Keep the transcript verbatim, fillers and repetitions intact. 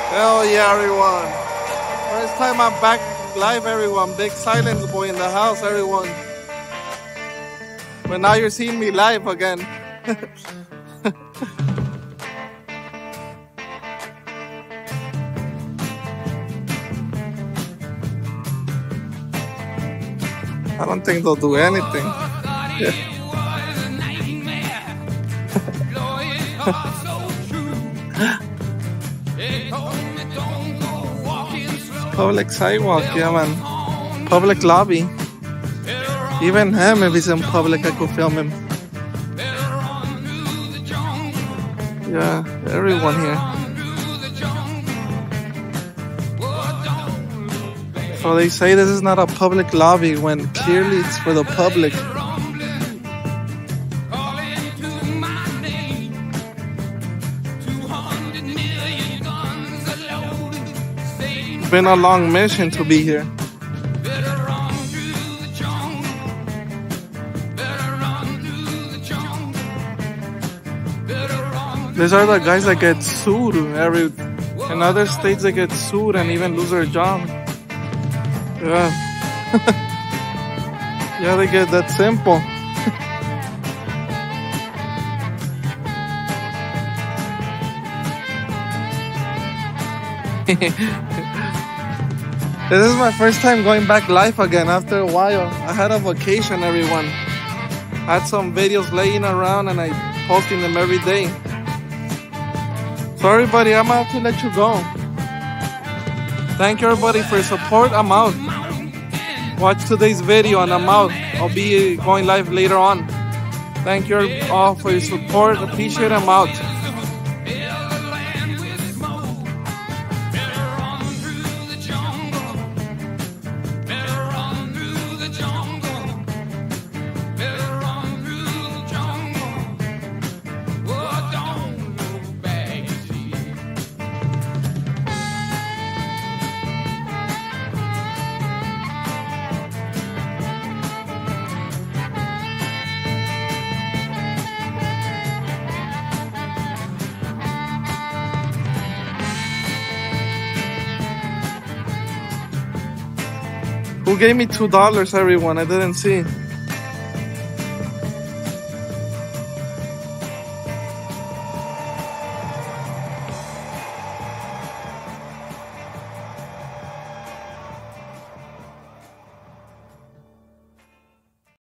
Hell yeah, everyone. First time I'm back live, everyone. Big silence boy in the house, everyone. But now you're seeing me live again. I don't think they'll do anything. Yeah. Public sidewalk, yeah man. Public lobby. Even him, if he's in public, I could film him. Yeah, everyone here. So they say this is not a public lobby when clearly it's for the public. It's been a long mission to be here. These are the guys that get sued. Every in other states they get sued and even lose their job. Yeah. Yeah, they get that simple. This is my first time going back live again after a while. I had a vacation, everyone. I had some videos laying around and I posting them every day. So everybody, I'm out to let you go. Thank you everybody for your support. I'm out. Watch today's video and I'm out. I'll be going live later on. Thank you all for your support. Appreciate it. I'm out. Who gave me two dollars, everyone? I didn't see.